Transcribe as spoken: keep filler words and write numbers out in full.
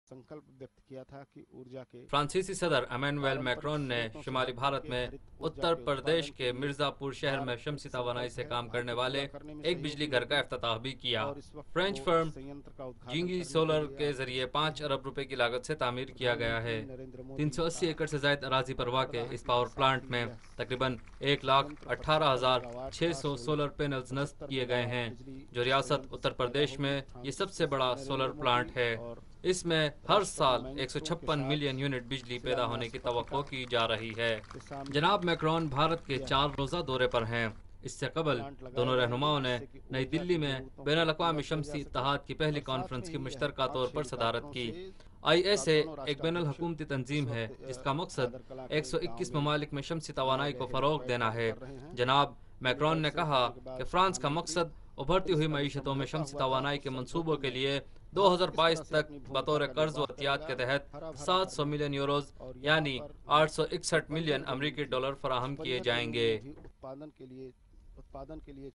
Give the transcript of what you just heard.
فرانسیسی صدر ایمینویل میکرون نے شمالی بھارت میں اتر پردیش کے مرزا پور شہر میں شمسی توانائی سے کام کرنے والے ایک بجلی گھر کا افتتاح بھی کیا۔ فرینچ فرم جینگی سولر کے ذریعے پانچ ارب روپے کی لاگت سے تعمیر کیا گیا ہے۔ تین سو اسی ایکڑ سے زائد اراضی پر واقع اس پاور پلانٹ میں تقریباً ایک لاکھ اٹھارہ ہزار چھ سو سولر پینلز نصب کیے گئے ہیں، جو ریاست اتر پردیش میں یہ سب سے بڑا سولر پلانٹ ہے۔ اس میں ہر سال ایک سو چھپن ملین یونٹ بجلی پیدا ہونے کی توقع کی جا رہی ہے۔ جناب میکرون بھارت کے چار روزہ دورے پر ہیں۔ اس سے قبل دونوں رہنماؤں نے نئی دلی میں بین الاقوامی شمسی اتحاد کی پہلی کانفرنس کی مشترکہ طور پر صدارت کی۔ آئی ایس اے ایک بین الحکومتی تنظیم ہے جس کا مقصد ایک سو اکیس ممالک میں شمسی توانائی کو فروغ دینا ہے۔ جناب میکرون نے کہا کہ فرانس کا مقصد ابھرتی ہوئی معیشتوں میں شمسی توانائی کے منصوبوں کے لیے دو ہزار بائیس تک بطور قرض و عطیات کے تحت سات سو ملین یوروز یعنی آٹھ سو اکسٹھ ملین امریکی ڈالر فراہم کیے جائیں گے۔